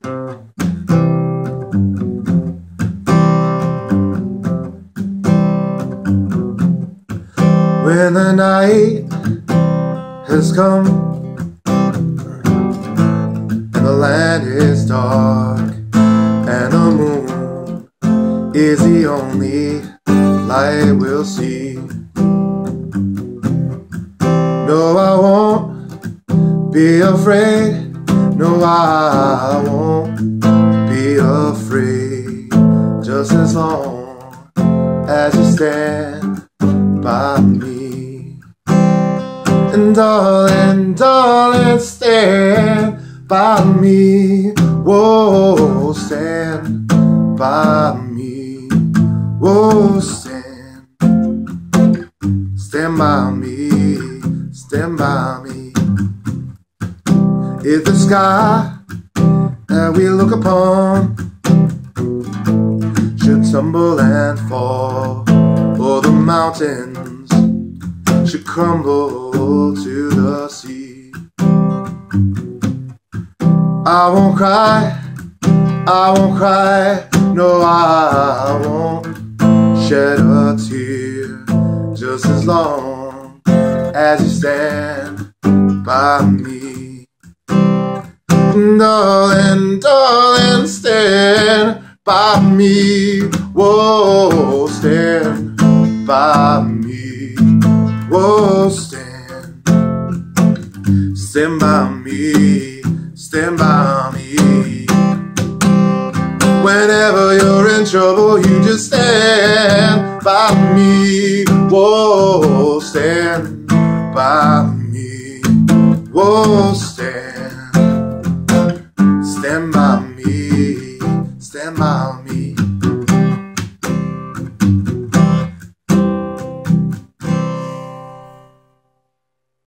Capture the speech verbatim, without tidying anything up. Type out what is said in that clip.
When the night has come and the land is dark and the moon is the only light we'll see. No, I won't be afraid. No, I won't be afraid. Just as long as you stand by me. And darling, darling, stand by me. Whoa, stand by me. Whoa, stand. Stand by me. Stand by me. If the sky that we look upon should tumble and fall, or the mountains should crumble to the sea, I won't cry, I won't cry, no, I won't shed a tear, just as long as you stand by me. Darling, darling, stand by me. Whoa, stand by me. Whoa, stand. Stand by me. Stand by me. Whenever you're in trouble, you just stand by me. Whoa, stand by me. Whoa, stand. Stand by